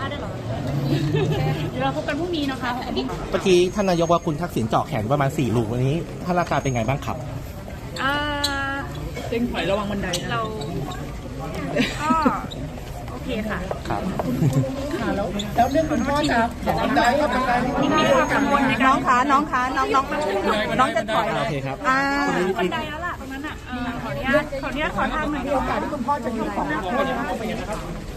ได้หรอเดี๋ยวเราพบกันพรุ่งนี้นะคะเมื่อกี้ท่านนายกว่าคุณทักษิณเจาะแขนประมาณ4 ลูกวันนี้ท่านราคาเป็นไงบ้างครับเร่งถอยระวังบันไดนะเราก็โอเคค่ะครับแล้วเรื่องคุณพ่อจะบันไดมีความกังวลในน้องจะถอยโอเคครับบันไดแล้วล่ะตรงนั้นอ่ะขออนุญาตขอทางหน่อยโอกาสที่คุณพ่อจะอยู่ของ